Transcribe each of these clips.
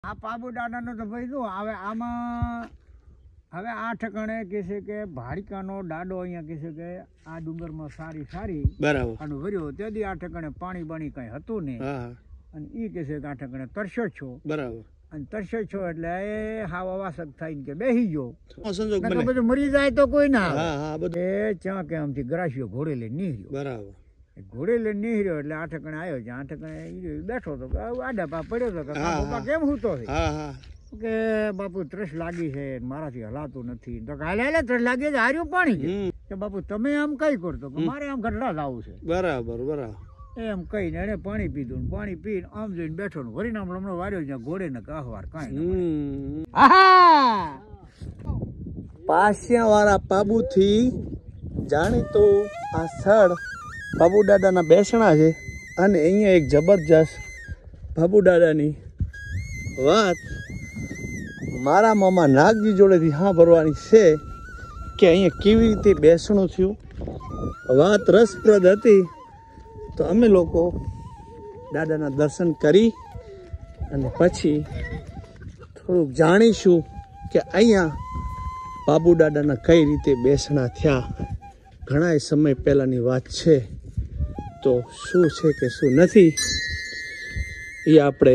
આ પાબુ દાદાનો તો ભાઈ શું હવે આમાં હવે આ ઠકાણે કે છે કે ભાડિકાનો દાડો અહીંયા કે છે કે આ ડુંગરમાં સારી બરાબર અને વર્યો તેથી આ ઠકાણે પાણી બાણી કઈ હતું નહીં અને એ કે છે કે આ ઠકાણે તરસ્યો છો બરાબર અને તરસ્યો છો એટલે એ હાવ અવાસક થઈને કે બેસી ગયો સંજોગ બને બધું મરી જાય તો કોઈ ના હા હા બધું એ ચા કે આમથી ગ્રાસ્યો ઘોડે લઈને નીકળ્યો બરાબર ઘોડે લઈને નીકળ્યો એટલે આ ઠકાણે આવ્યો છે આ ઠકાણે બેઠો હતો આડા પા પડ્યો હતો કે બાપા કેમ હૂતો છે હા હા કે બાપુ ત્રસ લાગી છે મારાથી હલાતું નથી તો કાલે ત્રસ લાગી હાર્યું પાણી કે બાપુ તમે આમ કઈ કરતો કે મારે આમ ગઢડા લાવવું છે બરાબર બરાબર એમ કહીને એને પાણી પીધું પાણી પીને આમ જોઈને બેઠો ને વરીનામ હમણાં વાર્યો ત્યાં ઘોડે ને કાહવાર કાંઈ પાસિયા વાળા પાબુ થી જાણીતો આ સ્થળ બાબુ દાદાના બેસણા છે અને અહીંયા એક જબરજસ્ત બાબુ દાદાની વાત મારા મામા નાગજી જોડેથી સાંભળવાની છે કે અહીંયા કેવી રીતે બેસણું થયું. વાત રસપ્રદ હતી તો અમે લોકો દાદાના દર્શન કરી અને પછી થોડુંક જાણીશું કે અહીંયા બાબુ દાદાના કઈ રીતે બેસણા થયા. ઘણા સમય પહેલાંની વાત છે તો શું છે કે શું નથી એ આપણે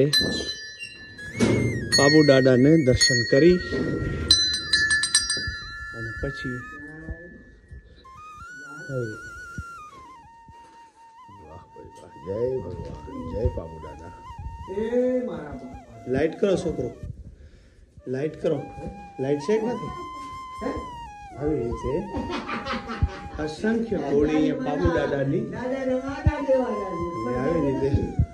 બાબુ દાદાને દર્શન કરી અને પછી જય ભગવાન જય બાબુ દાદા. લાઈટ કરો છોકરો, લાઈટ કરો. લાઈટ છે કે નથી? આવી રીતે અસંખ્ય ઘોડી અહીંયા બાબુ દાદાની આવી રીતે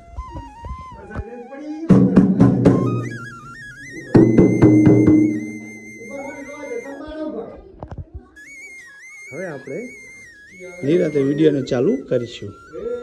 હવે આપણે નિરાતે વિડીયોને ચાલુ કરીશું.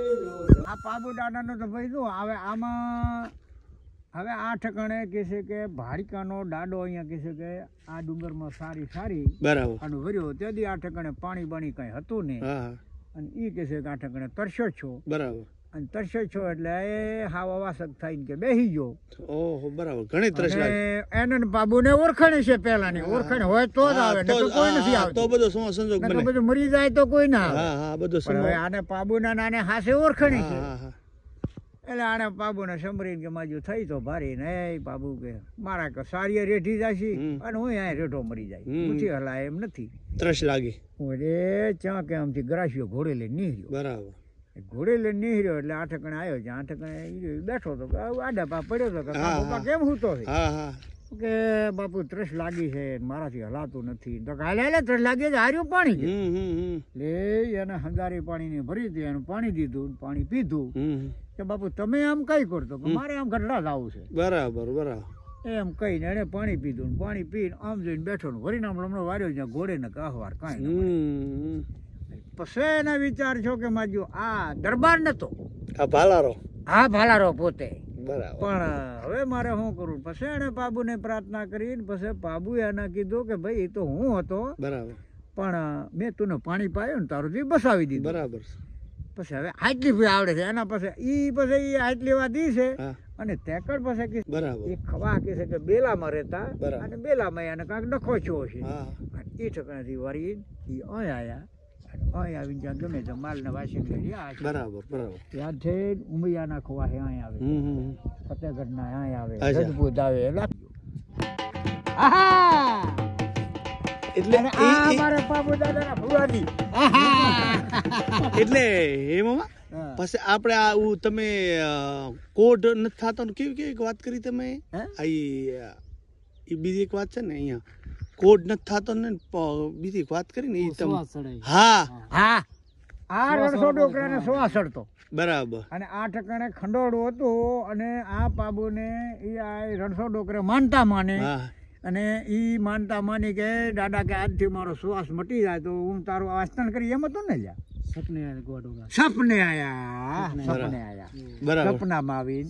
આ પાબુ દાદાનો તો ભાઈ શું હવે આમાં હવે આ ઠકાણે કે છે કે ભાડિકાનો દાડો અહીંયા કે છે કે આ ડુંગરમાં સારી બરાબર અને વર્યો તેથી આ ઠકાણે પાણી બાણી કઈ હતું નહીં અને એ કે છે કે આ ઠકાણે તરસ્યો છો બરાબર અને તરસ્યો છો એટલે એ હાવ અવાસક થઈને કે બેસી ગયો. ઓહો બરાબર ઘણી તરસ લાગે એને બાબુ ને ઓળખાણ છે પેલાની ઓળખાણ હોય તો જ આવે ને તો કોઈ નથી આવતો. તો બધો સંજોગ બને બધું મરી જાય તો કોઈ ના આવે. હા હા બધું પણ હવે આને પાબુના નાને હાસે ઓળખાણી છે હા હા એટલે આને બાબુને સંભળીને કે માજુ થઈ તો ભારી ને બાબુ કે મારા કે સારી રેઠી જાય અને હું અહીંયા રેઠો મરી જાય પૂછી હલાય એમ નથી. તરસ લાગી હું ચા કે આમથી ગ્રાસ્યો ઘોડે લઈને નીકળ્યો બરાબર ઘોડે લઈને નીકળ્યો એટલે આ ઠકાણે આવ્યો છે આ ઠકાણે બેઠો હતો આડા પા પડ્યો હતો કે બાપા કેમ હૂતો છે હા હા કે બાપુ ત્રસ લાગી છે મારાથી હલાતું નથી તો કાલે ત્રસ લાગી હાર્યું પાણી લે એને હંગારી પાણી ભરી હતી એનું પાણી દીધું પાણી પીધું કે બાપુ તમે આમ કઈ કરતો કે મારે આમ ગઢડા લાવવું છે બરાબર બરાબર એમ કહીને એને પાણી પીધું પાણી પીને આમ જોઈને બેઠો ને વરીનામ હમણાં વાર્યો ત્યાં ઘોડે ને કાહવાર કાંઈ પછી એના વિચાર છો કે માજો આ દરબાર નતો આ ભાલારો હા ભાલારો પોતે બરાબર પણ હવે મારે શું કરવું. પછી એને બાબુને પ્રાર્થના કરીને પછી બાબુએ એને કીધું કે ભાઈ એ તો હું હતો બરાબર પણ મેં તું પાણી પાયું ને તારું બસાવી દીધું બરાબર. પછી હવે આટલી ભી આવડે છે એના પછી આટલી વાત ઈ છે અને તેકડ પછી કે બરાબર એ ખવા કે છે કે બેલામાં રહેતા બરાબર. અને બેલામાં એને કાંક ડખો છો છે હા એ ઠકાણાથી વળી એ અહીં આયા અહીં આવીને જ્યાં ગમે તે માલને વાસી રહ્યા બરાબર બરાબર ત્યાં છે ઉમૈયાના ખવા હે અહીં આવે ફતેહગઢના અહીં આવે અચ્છા. રજપૂત આવે એટલે આ મારા બાબુ દાદાના ભુવાજી એટલે હે મામા પછી આપણે આ તમે કોડ નથી થતો ને કેવી વાત કરી તમે એ બીજી એક વાત છે ને અહીંયા કોડ નથી થતો ને બીજી એક વાત કરી ને એ તમે હા હા આ રણસો ડોકરાને શ્વાસ ચડતો બરાબર અને આ ઠકાણે ખંડોળું હતું અને આ બાબુને એ આ રણસો ડોકરે માનતા માને અને ઈ માનતા માની કે દાદા કે આજથી મારો શ્વાસ મટી જાય તો હું તારું આસ્તન કરી એમ હતું ને લ્યા સપને આયા સપનામાં આવી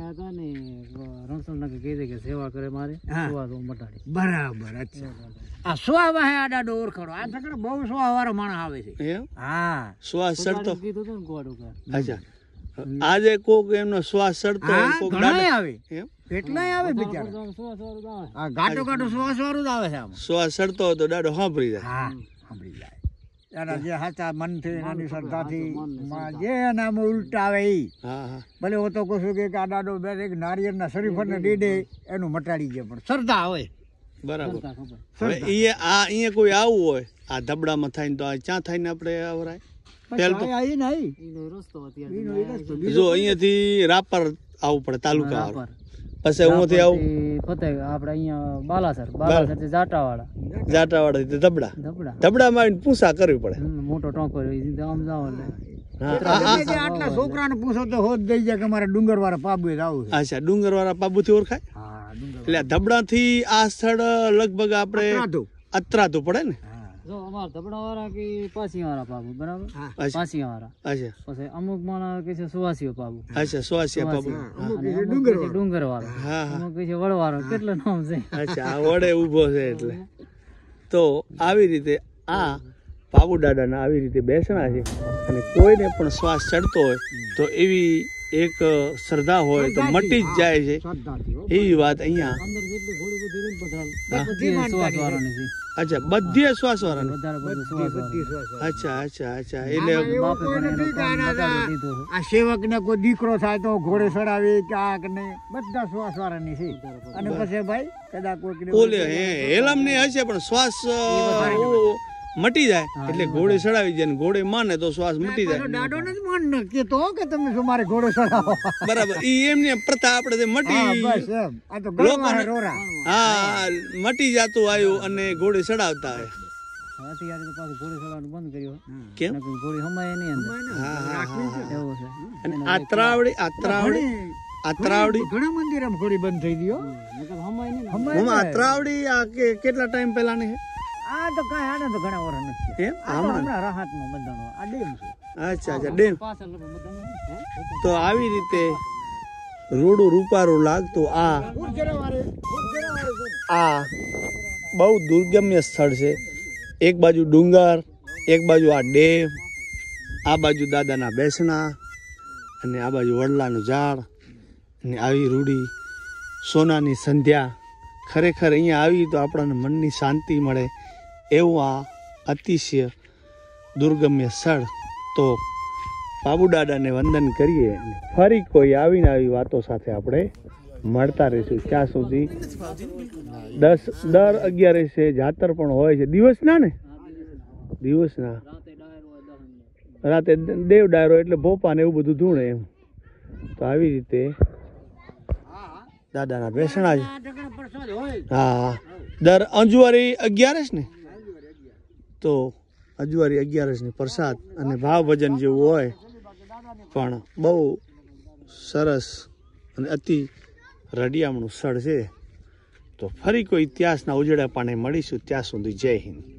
બરાબર. અચ્છા આ સ્વા વાહે આ દાડો ઓળખાડો આ ઠકાણે બહુ સ્વા વાળો માણસ આવે છે. હા શ્વાસ ચડતો અચ્છા આજે કોક એમનો શ્વાસ ચડતો હોય, હા કોક ઘણાય આવે, એમ કેટલાય આવે બિચારા. હા ઘાટો ઘાટો શ્વાસ વાળું જ આવે છે આમાં. શ્વાસ ચડતો હોય તો દાડો સાંભળી જાય. હા સાંભળી જાય. એના જે સાચા મનથી એની શ્રદ્ધાથી જે એનામાં ઉલટા આવે એ હા હા ભલે હું તો કહું છું કે આ દાડો બે એક નારિયેળના શરીફરને દીડે એનું મટાડી જાય, પણ શ્રદ્ધા હોય. બરાબર. હવે અહીંયા કોઈ આવવું હોય આ ધબડામાં થાય ને તો આ ક્યાં થાય ને આપણે આવરાય? જો અહીંયાથી રાપર આવવું પડે તાલુકા વાળું, પછી અહીંયાથી આવું આપણે અહીંયા બાલાસર જાટાવાડા થી ધબડા, ધબડામાં આવીને પૂછા કરવી પડે. મોટો ટોંકો આમ જાવ આટલા છોકરાને પૂછો તો હોત દઈ જાય કે મારે ડુંગર વાળા પાબુ આવું છે. અચ્છા, ડુંગર વાળા પાબુ થી ઓળખાય. હા ડુંગર એટલે ધબડા થી આ સ્થળ લગભગ આપણે અત્રાતું પડે ને. જો અમાર ધબડા વાળા કે પાસી વાળા પાબુ, બરાબર, અચ્છા પાસી વાળા. અચ્છા પછી અમુક માણસ કે છે સુવાસીઓ પાબુ, અચ્છા સુવાસિયા પાબુ. ડુંગર વાળો, હા હા અમુક કે છે વડવાળો, કેટલા નામ છે. અચ્છા, આ વડે ઊભો છે એટલે. તો આવી રીતે આ પાબુ દાદાના આવી રીતે બેસણા છે, અને કોઈને પણ શ્વાસ ચડતો હોય તો એવી એક શ્રદ્ધા હોય તો મટી જ જાય છે, એવી વાત અહીંયા. અંદર જેટલી ઘોડી બધી રીત બધી સુવાસ વાળાની છે. અચ્છા, બધી શ્વાસ વાળા. વધારે બધું સુવાસ વાળા. અચ્છા અચ્છા અચ્છા, એટલે બાપે પણ એનો કામ બતાવી દીધો છે. આ સેવક ને કોઈ દીકરો થાય તો ઘોડે ચડાવી ક્યાંક ને બધા શ્વાસ વાળાની છે. અને પછી ભાઈ કદાચ કોઈ ઓલે હેલમ ને હશે પણ શ્વાસ મટી જાય એટલે ઘોડે ચડાવી જાય ને ઘોડે માને તો શ્વાસ મટી જાય. દાડો ને જ માન કેતો કે તમે શું મારે ઘોડો ચડાવો. બરાબર, ઈ એમને પ્રથા આપણે જે મટી બસ એમ આ તો ગળવા રોરા. હા મટી જતું આવ્યું અને ઘોડે ચડાવતા હોય. અત્યારે તો પાછું ઘોડી ચડાવવાનું બંધ કર્યું. કેમ? નકર ઘોડી હમાય નહીં અંદર. હા હા હા. એવું છે. અને આત્રાવડી ઘણા મંદિર આમ ઘોડી બંધ થઈ ગયો. નકર હમાય નહીં. હું આત્રાવડી આ કેટલા ટાઈમ પહેલા ની આ તો કઈ આને તો ઘણા વર્ષ નથી. એમ આ તો હમણાં રાહતમાં બધાનો આ ડેમ છે. અચ્છા અચ્છા, ડેમ. પાછળ બધાને તો આવી રીતે રૂડું રૂપારું લાગતું આ બહુ દુર્ગમ્ય સ્થળ છે. એક બાજુ ડુંગર, એક બાજુ આ ડેમ, આ બાજુ દાદાના બેસણા, અને આ બાજુ વડલાનું ઝાડ, અને આવી રૂડી સોનાની સંધ્યા. ખરેખર અહીંયા આવી તો આપણને મનની શાંતિ મળે એવું આ અતિશય દુર્ગમ્ય સ્થળ. તો બાબુ દાદાને વંદન કરીએ અને ફરી કોઈ આવીને આવી વાતો સાથે આપણે મળતા રહીશું. ત્યાં સુધી દર 11 જાતર પણ હોય છે. દિવસના રાતે દેવ ડાયરો એટલે ભોપા ને એવું બધું ધૂણે એમ. તો આવી રીતે દાદાના બેસણા છે. હા, દર અંજવારી 11 ને, તો અંજવારી 11 ની પ્રસાદ અને ભાવ ભજન જેવું હોય, પણ બહુ સરસ અને અતિ રડિયામણું સ્થળ છે. તો ફરી કોઈ ઇતિહાસના ઉજળા પાને મળીશું. ત્યાં સુધી જય હિન્દ.